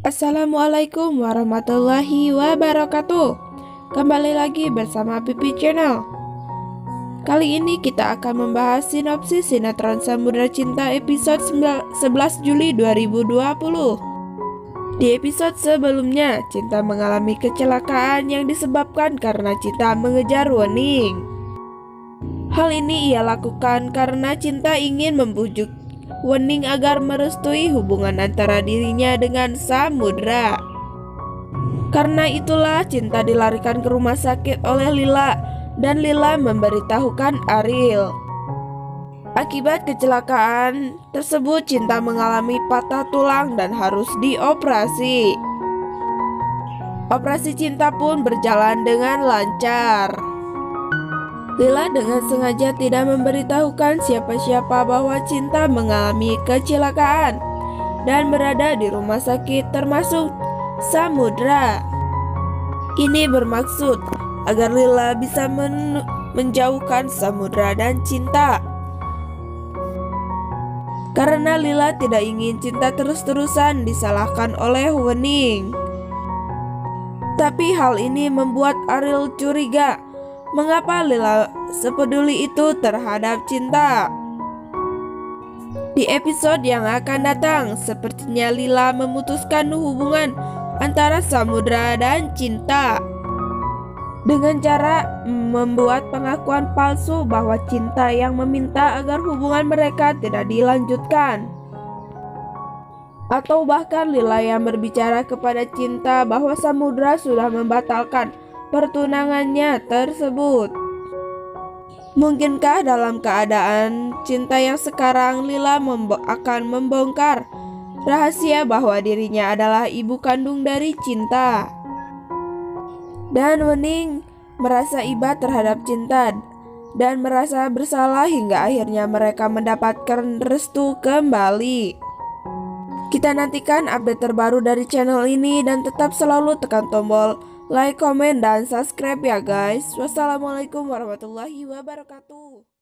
Assalamualaikum warahmatullahi wabarakatuh. Kembali lagi bersama Pipi Channel. Kali ini kita akan membahas sinopsis sinetron Samudra Cinta episode 11 Juli 2020. Di episode sebelumnya, Cinta mengalami kecelakaan yang disebabkan karena Cinta mengejar Wening. Hal ini ia lakukan karena Cinta ingin membujuk Wening agar merestui hubungan antara dirinya dengan Samudra. Karena itulah Cinta dilarikan ke rumah sakit oleh Lila dan Lila memberitahukan Ariel. Akibat kecelakaan tersebut Cinta mengalami patah tulang dan harus dioperasi. Operasi Cinta pun berjalan dengan lancar. Lila dengan sengaja tidak memberitahukan siapa-siapa bahwa Cinta mengalami kecelakaan dan berada di rumah sakit termasuk Samudra. Ini bermaksud agar Lila bisa menjauhkan Samudra dan Cinta. Karena Lila tidak ingin Cinta terus-terusan disalahkan oleh Wening. Tapi hal ini membuat Ariel curiga. Mengapa Lila sepeduli itu terhadap Cinta? Di episode yang akan datang, sepertinya Lila memutuskan hubungan antara Samudra dan Cinta dengan cara membuat pengakuan palsu bahwa Cinta yang meminta agar hubungan mereka tidak dilanjutkan. Atau bahkan Lila yang berbicara kepada Cinta bahwa Samudra sudah membatalkan pertunangannya tersebut. Mungkinkah dalam keadaan Cinta yang sekarang Lila akan membongkar rahasia bahwa dirinya adalah ibu kandung dari Cinta? Dan Wening merasa iba terhadap Cinta dan merasa bersalah hingga akhirnya mereka mendapatkan restu kembali. Kita nantikan update terbaru dari channel ini dan tetap selalu tekan tombol like, komen, dan subscribe ya guys. Wassalamualaikum warahmatullahi wabarakatuh.